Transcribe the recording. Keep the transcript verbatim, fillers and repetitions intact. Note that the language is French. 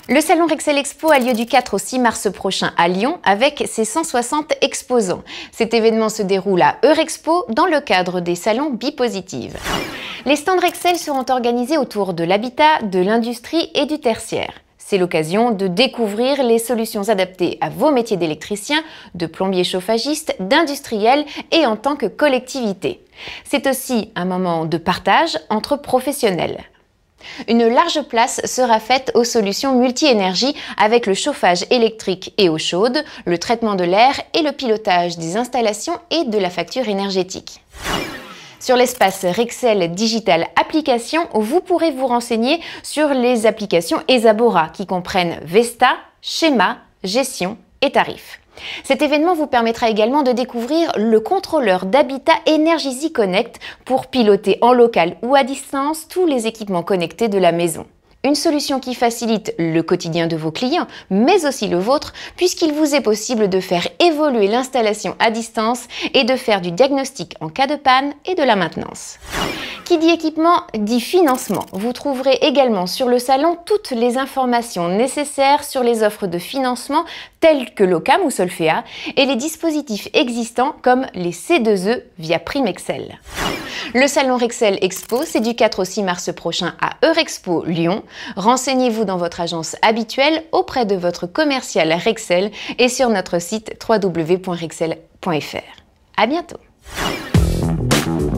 Le salon Rexel Expo a lieu du quatre au six mars prochain à Lyon avec ses cent soixante exposants. Cet événement se déroule à Eurexpo dans le cadre des salons Bipositive. Les stands Rexel seront organisés autour de l'habitat, de l'industrie et du tertiaire. C'est l'occasion de découvrir les solutions adaptées à vos métiers d'électricien, de plombier chauffagiste, d'industriel et en tant que collectivité. C'est aussi un moment de partage entre professionnels. Une large place sera faite aux solutions multi-énergie avec le chauffage électrique et eau chaude, le traitement de l'air et le pilotage des installations et de la facture énergétique. Sur l'espace Rexel Digital Applications, vous pourrez vous renseigner sur les applications Esabora qui comprennent Vesta, Schéma, Gestion et Tarifs. Cet événement vous permettra également de découvrir le contrôleur d'habitat Energisy Connect pour piloter en local ou à distance tous les équipements connectés de la maison. Une solution qui facilite le quotidien de vos clients, mais aussi le vôtre, puisqu'il vous est possible de faire évoluer l'installation à distance et de faire du diagnostic en cas de panne et de la maintenance. Qui dit équipement dit financement. Vous trouverez également sur le salon toutes les informations nécessaires sur les offres de financement telles que l'Ocam ou Solfea et les dispositifs existants comme les C deux E via Primexcel. Le salon Rexel Expo, c'est du quatre au six mars prochain à Eurexpo Lyon. Renseignez-vous dans votre agence habituelle auprès de votre commercial Rexel et sur notre site w w w point rexel point f r. À bientôt.